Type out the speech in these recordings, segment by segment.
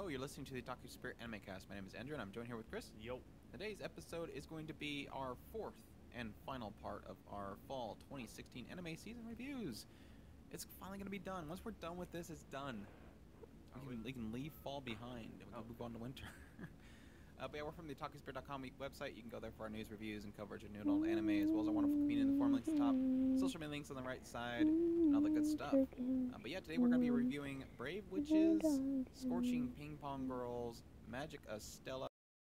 you're listening to the Otaku Spirit Anime Cast. My name is Andrew, and I'm joined here with Chris. Yo. Today's episode is going to be our fourth and final part of our fall 2016 anime season reviews. It's finally going to be done. Once we're done with this, it's done. We can leave fall behind, and we can move on to winter. But yeah, we're from the OtakuSpirit.com website. You can go there for our news, reviews, and coverage of new adult anime, as well as our wonderful community in the forum links at the top, social media links on the right side, and all the good stuff. But yeah, today we're going to be reviewing Brave Witches, Scorching Ping Pong Girls, Magic Estella.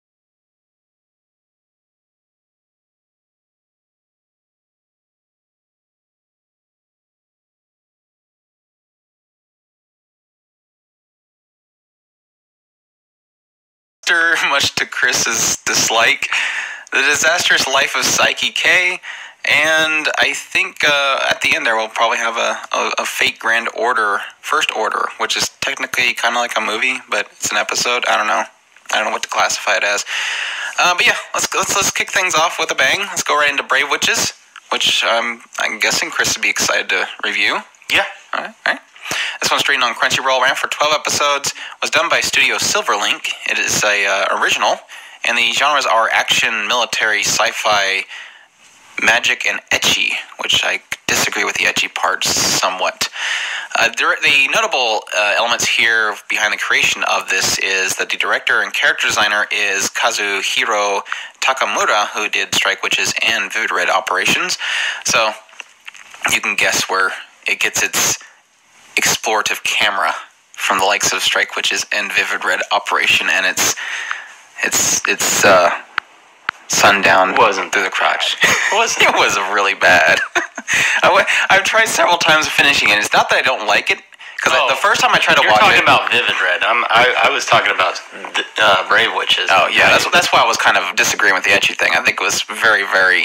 Much to Chris's dislike, The Disastrous Life of Psyche K, and I think at the end there we'll probably have a Fate Grand Order, First Order, which is technically kind of like a movie, but it's an episode. I don't know what to classify it as. But yeah, let's kick things off with a bang. Let's go right into Brave Witches, which I'm guessing Chris would be excited to review. Yeah. All right. This one's streamed on Crunchyroll, ran for 12 episodes, was done by Studio Silverlink. It is a original, and the genres are action, military, sci-fi, magic, and ecchi, which I disagree with the ecchi part somewhat. The notable elements here behind the creation of this is that the director and character designer is Kazuhiro Takamura, who did Strike Witches and Vivid Red Operations. So you can guess where it gets its explorative camera from the likes of Strike Witches and Vivid Red Operation, and it's sundown Wasn't through the crotch. Wasn't It was really bad. I've tried several times finishing it. It's not that I don't like it, because the first time I tried to watch it... You're talking about Vivid Red. I was talking about Brave Witches. Oh, yeah, that's why I was kind of disagreeing with the ecchi thing. I think it was very, very...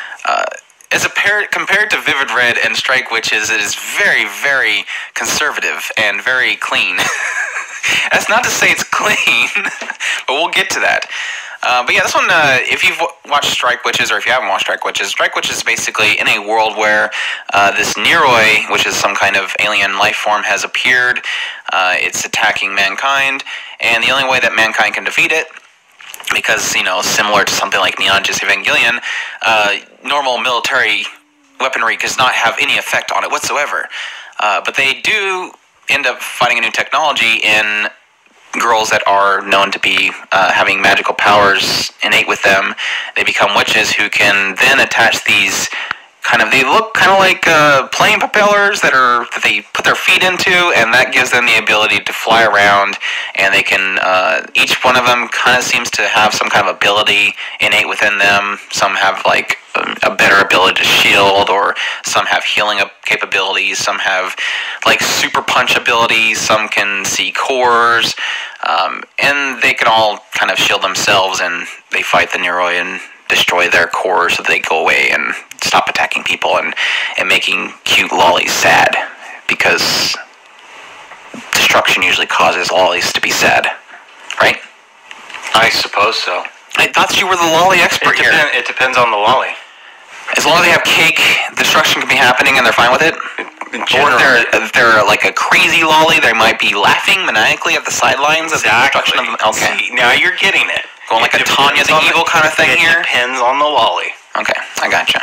compared to Vivid Red and Strike Witches, it is very, very conservative and very clean. That's not to say it's clean, but we'll get to that. But yeah, this one, if you've watched Strike Witches, or if you haven't watched Strike Witches is basically in a world where this Neroi, which is some kind of alien life form, has appeared. It's attacking mankind, and the only way that mankind can defeat it, because, similar to something like Neon Genesis Evangelion, normal military weaponry does not have any effect on it whatsoever. But they do end up fighting a new technology in girls that are known to be having magical powers innate with them. They become witches who can then attach these they look kind of like plane propellers that they put their feet into, and that gives them the ability to fly around, and they can, each one of them kind of seems to have some kind of ability innate within them. Some have like a better ability to shield, or some have healing capabilities, some have like super punch abilities, some can see cores, and they can all kind of shield themselves, and they fight the Neroi and destroy their cores so they go away and stop attacking people and making cute lollies sad, because destruction usually causes lollies to be sad, right? I suppose so. I thought you were the lolly expert here. It depends on the lolly. As long as they have cake, destruction can be happening and they're fine with it. Or if they're like a crazy lolly, they might be laughing maniacally at the sidelines of the destruction of them. Okay. See, now you're getting it. Going like a Tanya the Evil kind of thing here? It depends on the lolly. Okay, I gotcha.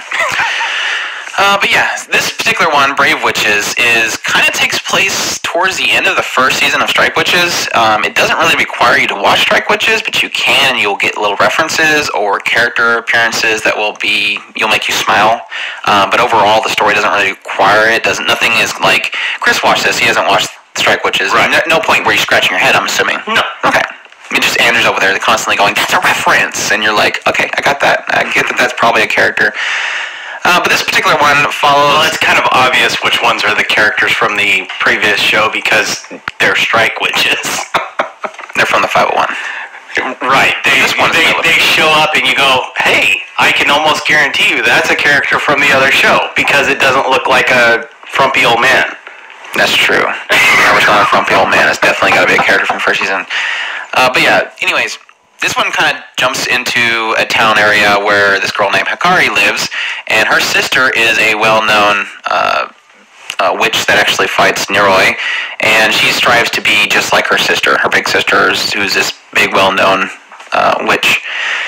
But yeah, this particular one, Brave Witches, kind of takes place towards the end of the first season of Strike Witches. It doesn't really require you to watch Strike Witches, but you can, and you'll get little references or character appearances that you'll make you smile. But overall, the story doesn't really require it. Nothing is like, Chris watched this, he hasn't watched Strike Witches. Right. No point where you're scratching your head, I'm assuming. No. Okay. Just Andrew's over there, they're constantly going, that's a reference, and you're like, okay, I got that. I get that that's probably a character. But this particular one follows... Well, it's kind of obvious which ones are the characters from the previous show, because they're Strike Witches. They're from the 501. Right. They show up and you go, hey, I can almost guarantee you that's a character from the other show, because it doesn't look like a frumpy old man. That's true. It's not a frumpy old man. It's definitely got to be a character from the first season. But yeah, anyways, this one kind of jumps into a town area where this girl named Hikari lives, and her sister is a well-known witch that actually fights Neroi, and she strives to be just like her sister. Her big sister, who's this big, well-known witch.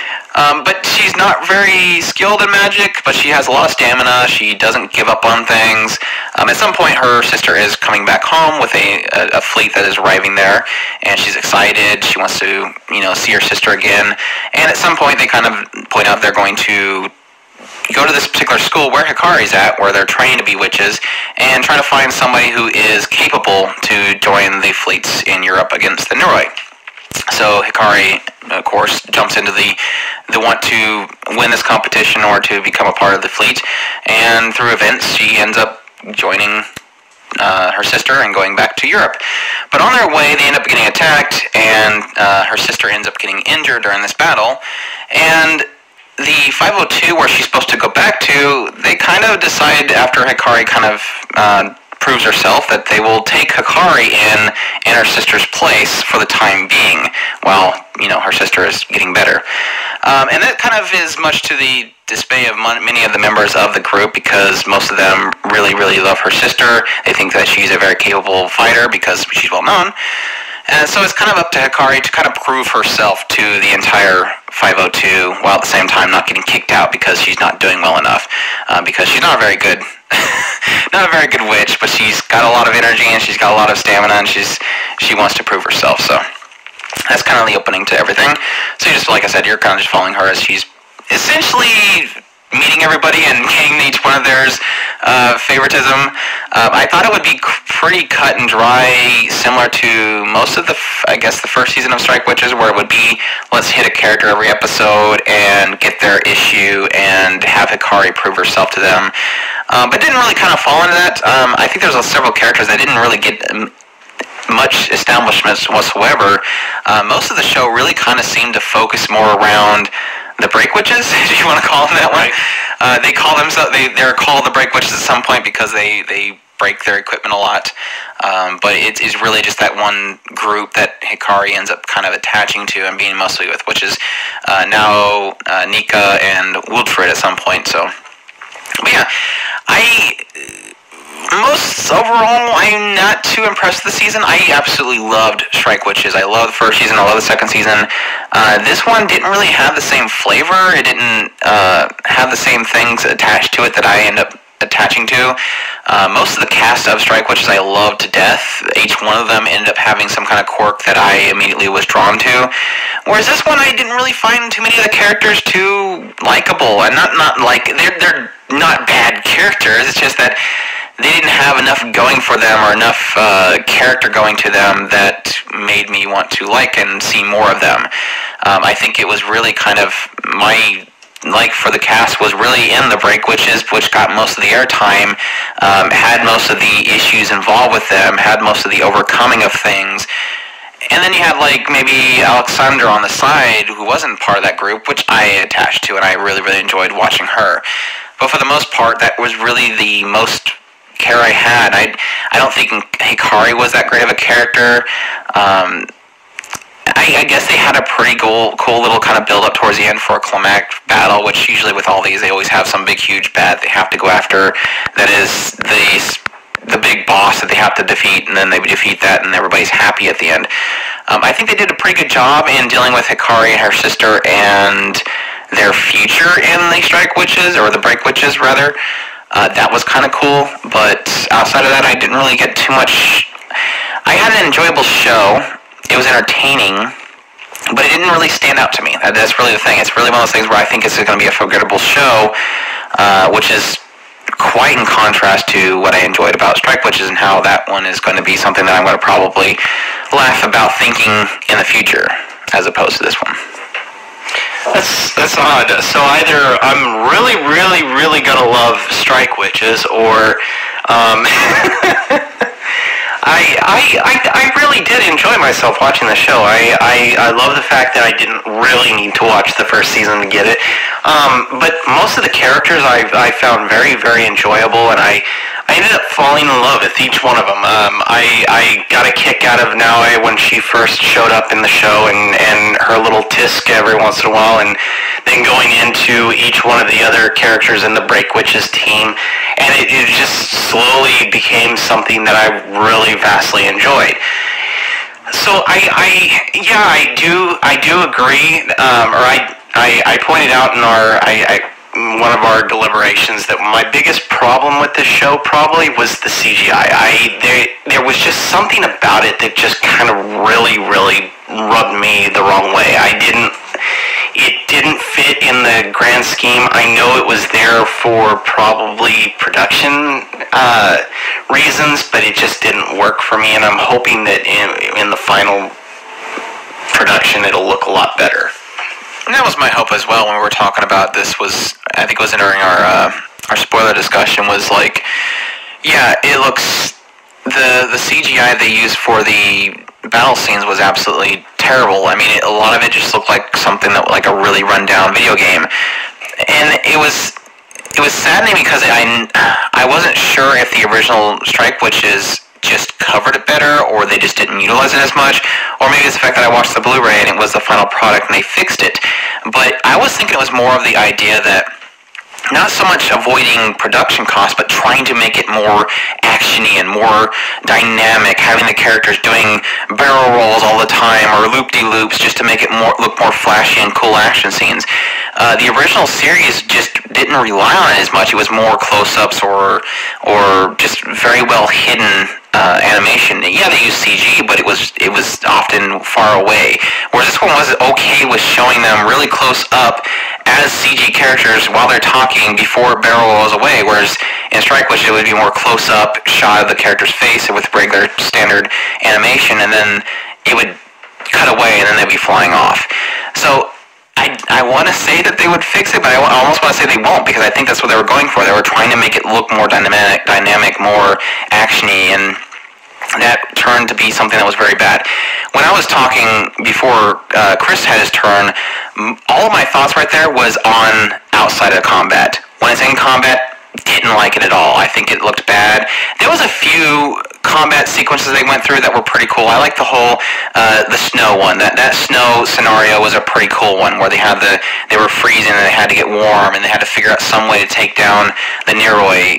But she's not very skilled in magic, but she has a lot of stamina. She doesn't give up on things. At some point, her sister is coming back home with a fleet that is arriving there, and she's excited. She wants to, see her sister again. And at some point, they kind of point out they're going to go to this particular school where Hikari's at, where they're trained to be witches, and try to find somebody who is capable to join the fleets in Europe against the Noroi. So Hikari, of course, jumps into the want to win this competition or to become a part of the fleet, and through events she ends up joining her sister and going back to Europe. But on their way, they end up getting attacked, and her sister ends up getting injured during this battle, and the 502, where she's supposed to go back to, they kind of decide after Hikari kind of proves herself that they will take Hikari in her sister's place for the time being, while, her sister is getting better. And that kind of is much to the dismay of many of the members of the group, because most of them really, really love her sister. They think that she's a very capable fighter because she's well known. And so it's kind of up to Hikari to kind of prove herself to the entire 502, while at the same time not getting kicked out because she's not doing well enough. Because she's not a very good, not a very good witch, but she's got a lot of energy and she's got a lot of stamina, and she wants to prove herself. So that's kind of the opening to everything. So you just, like I said, you're kind of just following her as she's essentially meeting everybody and getting each one of theirs favoritism. I thought it would be pretty cut and dry, similar to most of the first season of Strike Witches, where it would be, let's hit a character every episode and get their issue and have Hikari prove herself to them. But didn't really kind of fall into that. I think there's several characters that didn't really get much establishment whatsoever. Most of the show really kind of seemed to focus more around the Break Witches, if you want to call them that way. They call themselves, they're called the Break Witches at some point because they break their equipment a lot. But it is really just that one group that Hikari ends up kind of attaching to and being mostly with, which is now Nika and Wilfred at some point. So, but yeah, overall, I'm not too impressed with the season. I absolutely loved Strike Witches. I love the first season. I love the second season. This one didn't really have the same flavor. It didn't have the same things attached to it that I end up attaching to. Most of the cast of Strike Witches I loved to death. Each one of them ended up having some kind of quirk that I immediately was drawn to. Whereas this one, I didn't really find too many of the characters too likable. And not like they're not bad characters. It's just that they didn't have enough going for them, or enough character going to them that made me want to like and see more of them. I think it was really kind of my like for the cast was really in the Break Witches, which got most of the airtime, had most of the issues involved with them, had most of the overcoming of things. And then you had like maybe Alexandra on the side, who wasn't part of that group, which I attached to, and I really, really enjoyed watching her. But for the most part, that was really the most care I had. I don't think Hikari was that great of a character. I guess they had a pretty cool little kind of build up towards the end for a climactic battle, which usually with all these, they always have some big huge bad they have to go after. That is the big boss that they have to defeat, and then they defeat that, and everybody's happy at the end. I think they did a pretty good job in dealing with Hikari and her sister and their future in the Strike Witches, or the Break Witches rather. That was kind of cool, but outside of that, I didn't really get too much. I had an enjoyable show. It was entertaining, but it didn't really stand out to me. That's really the thing. It's really one of those things where I think it's going to be a forgettable show, which is quite in contrast to what I enjoyed about Strike Witches, and how that one is going to be something that I'm going to probably laugh about thinking in the future, as opposed to this one. That's odd. So either I'm really, really, really gonna love Strike Witches, or I really did enjoy myself watching the show. I love the fact that I didn't really need to watch the first season to get it. But most of the characters I found very, very enjoyable, and I I ended up falling in love with each one of them. I got a kick out of Naoi when she first showed up in the show, and her little tisk every once in a while, and then going into each one of the other characters in the Break Witches team, and it just slowly became something that I really vastly enjoyed. So I do agree, or I pointed out in one of our deliberations that my biggest problem with this show probably was the CGI. There was just something about it that just kind of really rubbed me the wrong way. It didn't fit in the grand scheme. I know it was there for probably production reasons, but it just didn't work for me, and I'm hoping that in the final production it'll look a lot better. And that was my hope as well when we were talking about this. I think it was during our spoiler discussion, was like, yeah, it looks, the CGI they used for the battle scenes was absolutely terrible. I mean, a lot of it just looked like something that, like a really run-down video game. And it was saddening because I wasn't sure if the original Strike Witches just covered it better, or they just didn't utilize it as much, or maybe it's the fact that I watched the Blu-ray and it was the final product and they fixed it. But I was thinking it was more of the idea that not so much avoiding production costs, but trying to make it more actiony and more dynamic, having the characters doing barrel rolls all the time or loop-de-loops just to make it look more flashy and cool action scenes. The original series just didn't rely on it as much. It was more close-ups or just very well hidden animation. Yeah, they used CG, but it was often far away. Whereas this one was okay with showing them really close up as CG characters while they're talking before a barrel rolls away. Whereas in Strike Witch it would be more close up shot of the character's face with regular standard animation, and then it would cut away and then they'd be flying off. So I want to say that they would fix it, but I almost want to say they won't, because I think that's what they were going for. They were trying to make it look more dynamic, more actiony, and that turned to be something that was very bad. When I was talking before Chris had his turn, all of my thoughts right there was on outside of combat. When it's in combat, didn't like it at all. I think it looked bad. There was a few combat sequences they went through that were pretty cool. I like the whole the snow one. That snow scenario was a pretty cool one, where they were freezing and they had to get warm and they had to figure out some way to take down the Neroi.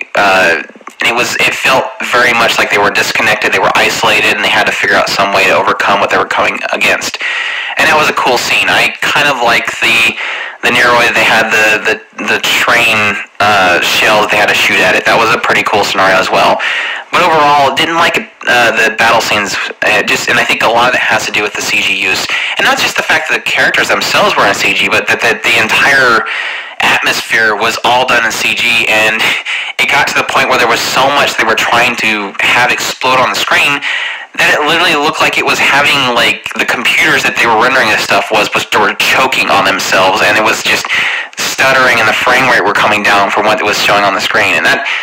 And it felt very much like they were disconnected, they were isolated, and they had to figure out some way to overcome what they were coming against. And that was a cool scene. I kind of like the Neroi. They had the train shell that they had to shoot at it. That was a pretty cool scenario as well. But overall, didn't like the battle scenes. And I think a lot of it has to do with the CG use, and not just the fact that the characters themselves were in CG, but that the entire atmosphere was all done in CG, and it got to the point where there was so much they were trying to have explode on the screen that it literally looked like it was having, like, the computers that they were rendering this stuff were choking on themselves, and it was just stuttering, and the frame rate were coming down from what it was showing on the screen, and that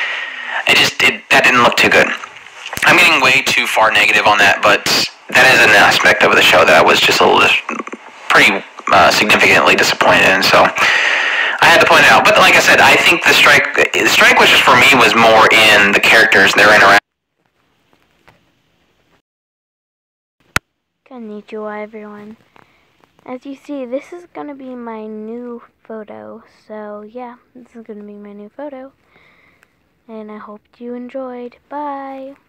didn't look too good. I'm getting way too far negative on that, but that is an aspect of the show that I was just pretty significantly disappointed in, so I had to point it out. But like I said, I think the Strike Witches for me was more in the characters and their interaction. Konnichiwa, everyone. As you see, this is going to be my new photo. So yeah, this is going to be my new photo. And I hope you enjoyed. Bye!